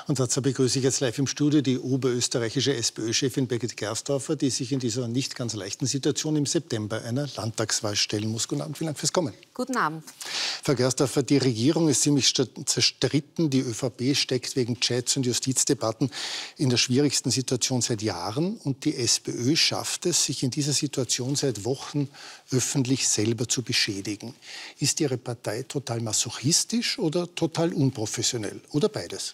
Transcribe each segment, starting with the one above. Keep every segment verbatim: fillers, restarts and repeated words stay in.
Und dazu begrüße ich jetzt live im Studio die oberösterreichische SPÖ-Chefin Birgit Gersdorfer, die sich in dieser nicht ganz leichten Situation im September einer Landtagswahl stellen muss. Guten Abend, vielen Dank fürs Kommen. Guten Abend. Frau Gersdorfer, die Regierung ist ziemlich zerstritten. Die ÖVP steckt wegen Chats und Justizdebatten in der schwierigsten Situation seit Jahren. Und die SPÖ schafft es, sich in dieser Situation seit Wochen öffentlich selber zu beschädigen. Ist Ihre Partei total masochistisch oder total unprofessionell? Oder beides?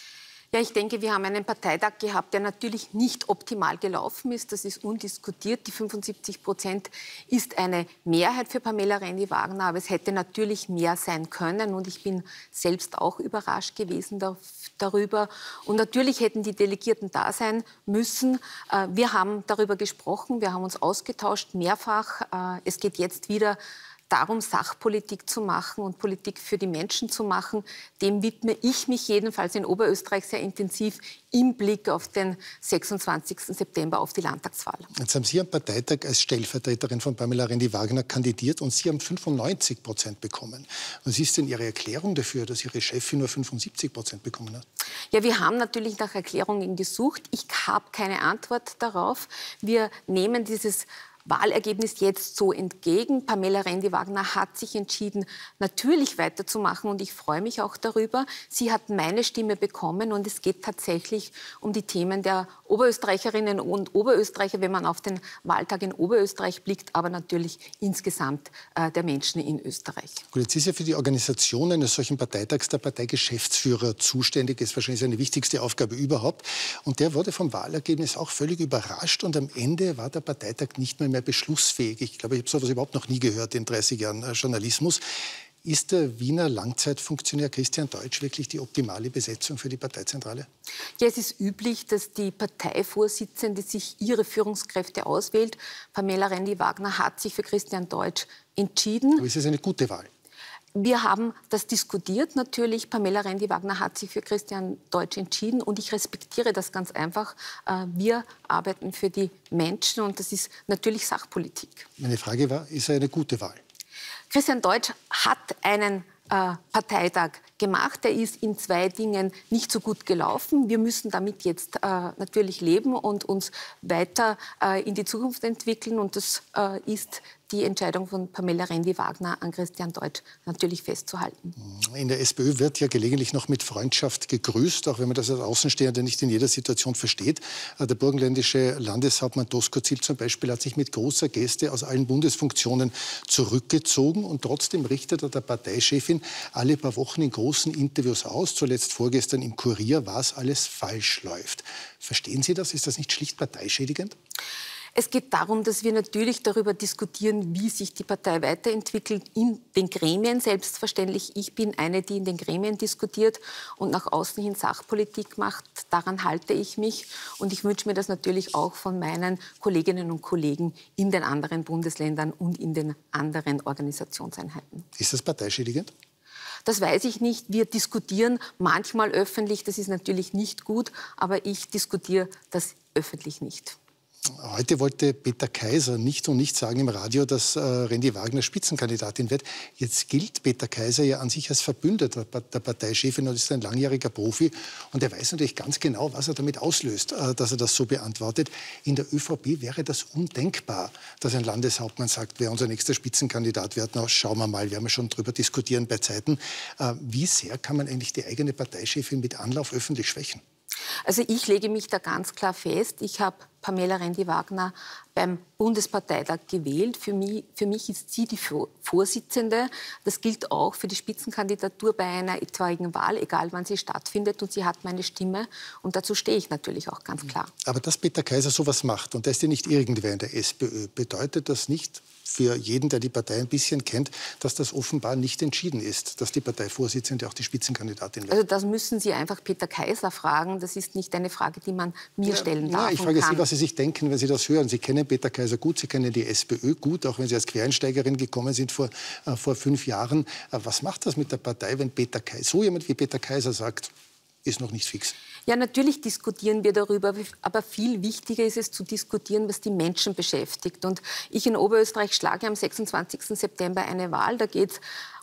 Ja, ich denke, wir haben einen Parteitag gehabt, der natürlich nicht optimal gelaufen ist. Das ist undiskutiert. Die fünfundsiebzig Prozent ist eine Mehrheit für Pamela Rendi-Wagner, aber es hätte natürlich mehr sein können. Und ich bin selbst auch überrascht gewesen darüber. Und natürlich hätten die Delegierten da sein müssen. Wir haben darüber gesprochen, wir haben uns ausgetauscht, mehrfach. Es geht jetzt wieder darum, Sachpolitik zu machen und Politik für die Menschen zu machen. Dem widme ich mich jedenfalls in Oberösterreich sehr intensiv im Blick auf den sechsundzwanzigsten September, auf die Landtagswahl. Jetzt haben Sie am Parteitag als Stellvertreterin von Pamela Rendi-Wagner kandidiert und Sie haben fünfundneunzig Prozent bekommen. Was ist denn Ihre Erklärung dafür, dass Ihre Chefin nur fünfundsiebzig Prozent bekommen hat? Ja, wir haben natürlich nach Erklärungen gesucht. Ich habe keine Antwort darauf. Wir nehmen dieses Wahlergebnis jetzt so entgegen. Pamela Rendi-Wagner hat sich entschieden, natürlich weiterzumachen und ich freue mich auch darüber. Sie hat meine Stimme bekommen und es geht tatsächlich um die Themen der Oberösterreicherinnen und Oberösterreicher, wenn man auf den Wahltag in Oberösterreich blickt, aber natürlich insgesamt äh, der Menschen in Österreich. Gut, jetzt ist ja für die Organisation eines solchen Parteitags der Parteigeschäftsführer zuständig. Das ist wahrscheinlich seine wichtigste Aufgabe überhaupt. Und der wurde vom Wahlergebnis auch völlig überrascht und am Ende war der Parteitag nicht mehr mehr beschlussfähig. Ich glaube, ich habe sowas überhaupt noch nie gehört in dreißig Jahren Journalismus. Ist der Wiener Langzeitfunktionär Christian Deutsch wirklich die optimale Besetzung für die Parteizentrale? Ja, es ist üblich, dass die Parteivorsitzende sich ihre Führungskräfte auswählt. Pamela Rendi-Wagner hat sich für Christian Deutsch entschieden. Aber ist es eine gute Wahl? Wir haben das diskutiert natürlich. Pamela Rendi-Wagner hat sich für Christian Deutsch entschieden und ich respektiere das ganz einfach. Wir arbeiten für die Menschen und das ist natürlich Sachpolitik. Meine Frage war, ist er eine gute Wahl? Christian Deutsch hat einen äh, Parteitag gemacht. Er ist in zwei Dingen nicht so gut gelaufen. Wir müssen damit jetzt äh, natürlich leben und uns weiter äh, in die Zukunft entwickeln. Und das äh, ist die Entscheidung von Pamela Rendi-Wagner an Christian Deutsch natürlich festzuhalten. In der SPÖ wird ja gelegentlich noch mit Freundschaft gegrüßt, auch wenn man das als Außenstehender nicht in jeder Situation versteht. Der burgenländische Landeshauptmann Doskozil zum Beispiel hat sich mit großer Geste aus allen Bundesfunktionen zurückgezogen und trotzdem richtet er der Parteichefin alle paar Wochen in großen Interviews aus, zuletzt vorgestern im Kurier, was alles falsch läuft. Verstehen Sie das? Ist das nicht schlicht parteischädigend? Es geht darum, dass wir natürlich darüber diskutieren, wie sich die Partei weiterentwickelt in den Gremien. Selbstverständlich, ich bin eine, die in den Gremien diskutiert und nach außen hin Sachpolitik macht. Daran halte ich mich. Und ich wünsche mir das natürlich auch von meinen Kolleginnen und Kollegen in den anderen Bundesländern und in den anderen Organisationseinheiten. Ist das parteischädigend? Das weiß ich nicht. Wir diskutieren manchmal öffentlich. Das ist natürlich nicht gut. Aber ich diskutiere das öffentlich nicht. Heute wollte Peter Kaiser nicht und nicht sagen im Radio, dass äh, Rendi-Wagner Spitzenkandidatin wird. Jetzt gilt Peter Kaiser ja an sich als Verbündeter der Parteichefin und ist ein langjähriger Profi. Und er weiß natürlich ganz genau, was er damit auslöst, äh, dass er das so beantwortet. In der ÖVP wäre das undenkbar, dass ein Landeshauptmann sagt, wer unser nächster Spitzenkandidat wird. Na, schauen wir mal, werden wir schon darüber diskutieren bei Zeiten. Äh, wie sehr kann man eigentlich die eigene Parteichefin mit Anlauf öffentlich schwächen? Also ich lege mich da ganz klar fest. Ich habe Pamela Rendi-Wagner beim Bundesparteitag gewählt. Für mich, für mich ist sie die Vorsitzende. Das gilt auch für die Spitzenkandidatur bei einer etwaigen Wahl, egal wann sie stattfindet. Und sie hat meine Stimme. Und dazu stehe ich natürlich auch ganz klar. Aber dass Peter Kaiser sowas macht, und der ist ja nicht irgendwer in der SPÖ, bedeutet das nicht für jeden, der die Partei ein bisschen kennt, dass das offenbar nicht entschieden ist, dass die Parteivorsitzende auch die Spitzenkandidatin wird? Also das müssen Sie einfach Peter Kaiser fragen. Das ist nicht eine Frage, die man mir stellen darf. Ja, ich frage kann. Sie, was Sie sich denken, wenn Sie das hören. Sie kennen Peter Kaiser gut, Sie kennen die SPÖ gut, auch wenn Sie als Quereinsteigerin gekommen sind vor, äh, vor fünf Jahren. Äh, was macht das mit der Partei, wenn Peter Kaiser, so jemand wie Peter Kaiser sagt, ist noch nicht fix? Ja, natürlich diskutieren wir darüber, aber viel wichtiger ist es zu diskutieren, was die Menschen beschäftigt. Und ich in Oberösterreich schlage am sechsundzwanzigsten September eine Wahl. Da geht es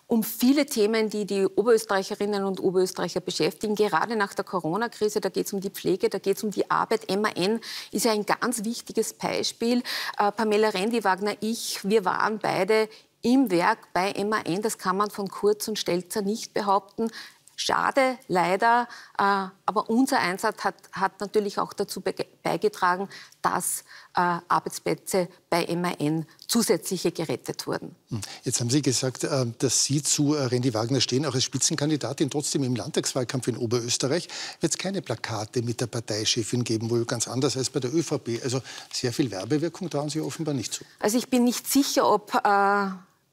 um viele Themen, die die Oberösterreicherinnen und Oberösterreicher beschäftigen, gerade nach der Corona-Krise. Da geht es um die Pflege, da geht es um die Arbeit. M A N ist ja ein ganz wichtiges Beispiel. Äh, Pamela Rendi-Wagner, ich, wir waren beide im Werk bei M A N. Das kann man von Kurz und Stelzer nicht behaupten. Schade, leider, äh, aber unser Einsatz hat, hat natürlich auch dazu beigetragen, dass äh, Arbeitsplätze bei M A N zusätzliche gerettet wurden. Jetzt haben Sie gesagt, äh, dass Sie zu äh, Rendi-Wagner stehen, auch als Spitzenkandidatin. Trotzdem im Landtagswahlkampf in Oberösterreich wird es keine Plakate mit der Parteichefin geben, wohl ganz anders als bei der ÖVP. Also sehr viel Werbewirkung trauen Sie offenbar nicht zu. Also ich bin nicht sicher, ob Äh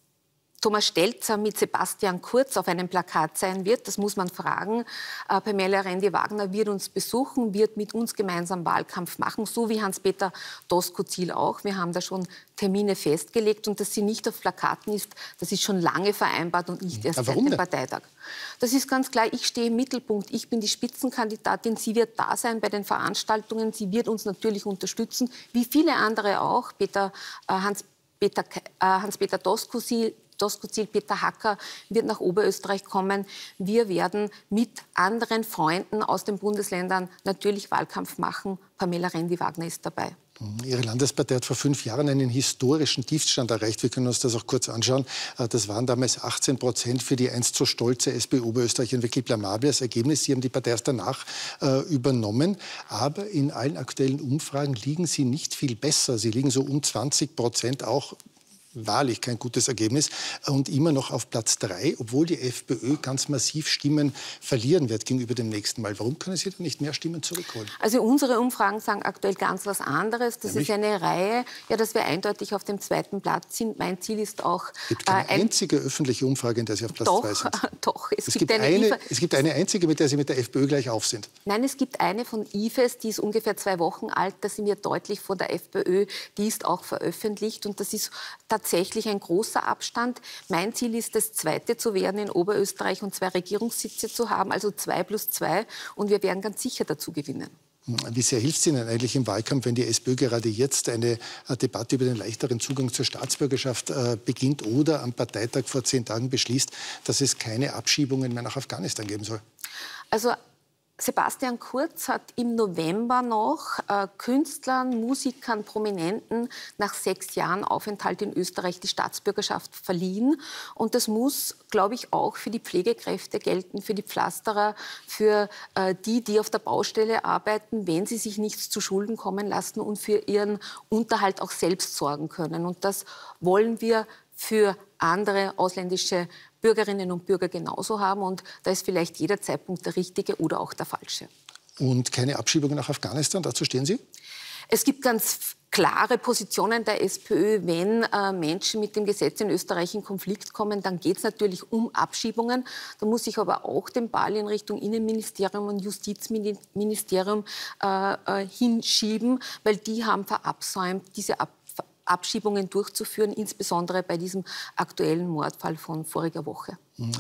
Thomas Stelzer mit Sebastian Kurz auf einem Plakat sein wird. Das muss man fragen. Äh, Pamela Rendi-Wagner wird uns besuchen, wird mit uns gemeinsam Wahlkampf machen, so wie Hans-Peter Doskozil auch. Wir haben da schon Termine festgelegt. Und dass sie nicht auf Plakaten ist, das ist schon lange vereinbart und nicht erst seit dem Parteitag. Das ist ganz klar, ich stehe im Mittelpunkt. Ich bin die Spitzenkandidatin. Sie wird da sein bei den Veranstaltungen. Sie wird uns natürlich unterstützen, wie viele andere auch. Peter, äh, Hans-Peter äh, Hans-Peter Doskozil, Doskozil, Peter Hacker wird nach Oberösterreich kommen. Wir werden mit anderen Freunden aus den Bundesländern natürlich Wahlkampf machen. Pamela Rendi-Wagner ist dabei. Ihre Landespartei hat vor fünf Jahren einen historischen Tiefstand erreicht. Wir können uns das auch kurz anschauen. Das waren damals achtzehn Prozent für die einst so stolze S P Ö Oberösterreich. Ein wirklich blamables Ergebnis. Sie haben die Partei erst danach äh, übernommen. Aber in allen aktuellen Umfragen liegen Sie nicht viel besser. Sie liegen so um zwanzig Prozent, auch wahrlich kein gutes Ergebnis, und immer noch auf Platz drei, obwohl die FPÖ ganz massiv Stimmen verlieren wird gegenüber dem nächsten Mal. Warum können Sie da nicht mehr Stimmen zurückholen? Also unsere Umfragen sagen aktuell ganz was anderes. Das Nämlich? ist eine Reihe, ja, dass wir eindeutig auf dem zweiten Platz sind. Mein Ziel ist auch... Es gibt keine äh, ein einzige öffentliche Umfrage, in der Sie auf Platz doch, zwei sind. Doch, es, es, gibt gibt eine, eine, es gibt eine einzige, mit der Sie mit der FPÖ gleich auf sind. Nein, es gibt eine von I F E S, die ist ungefähr zwei Wochen alt. Da sind wir deutlich vor der FPÖ. Die ist auch veröffentlicht und das ist tatsächlich ein großer Abstand. Mein Ziel ist es, Zweite zu werden in Oberösterreich und zwei Regierungssitze zu haben, also zwei plus zwei. Und wir werden ganz sicher dazu gewinnen. Wie sehr hilft es Ihnen eigentlich im Wahlkampf, wenn die SPÖ gerade jetzt eine Debatte über den leichteren Zugang zur Staatsbürgerschaft äh, beginnt oder am Parteitag vor zehn Tagen beschließt, dass es keine Abschiebungen mehr nach Afghanistan geben soll? Also Sebastian Kurz hat im November noch äh, Künstlern, Musikern, Prominenten nach sechs Jahren Aufenthalt in Österreich die Staatsbürgerschaft verliehen. Und das muss, glaube ich, auch für die Pflegekräfte gelten, für die Pflasterer, für äh, die, die auf der Baustelle arbeiten, wenn sie sich nichts zu Schulden kommen lassen und für ihren Unterhalt auch selbst sorgen können. Und das wollen wir für andere ausländische Bürgerinnen und Bürger genauso haben. Und da ist vielleicht jeder Zeitpunkt der richtige oder auch der falsche. Und keine Abschiebungen nach Afghanistan, dazu stehen Sie? Es gibt ganz klare Positionen der SPÖ. Wenn äh, Menschen mit dem Gesetz in Österreich in Konflikt kommen, dann geht es natürlich um Abschiebungen. Da muss ich aber auch den Ball in Richtung Innenministerium und Justizministerium äh, äh, hinschieben, weil die haben verabsäumt, diese Ab Abschiebungen durchzuführen, insbesondere bei diesem aktuellen Mordfall von voriger Woche.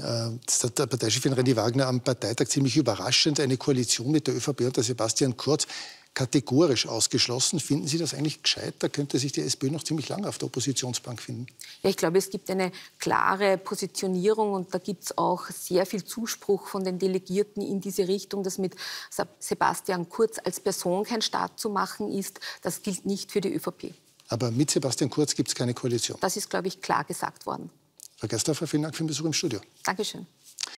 Das hat der Parteichefin Rendi-Wagner am Parteitag ziemlich überraschend eine Koalition mit der ÖVP und der Sebastian Kurz kategorisch ausgeschlossen. Finden Sie das eigentlich gescheit? Da könnte sich die SPÖ noch ziemlich lange auf der Oppositionsbank finden. Ja, ich glaube, es gibt eine klare Positionierung und da gibt es auch sehr viel Zuspruch von den Delegierten in diese Richtung, dass mit Sebastian Kurz als Person kein Staat zu machen ist. Das gilt nicht für die ÖVP. Aber mit Sebastian Kurz gibt es keine Koalition. Das ist, glaube ich, klar gesagt worden. Frau Gersdorfer, vielen Dank für den Besuch im Studio. Dankeschön.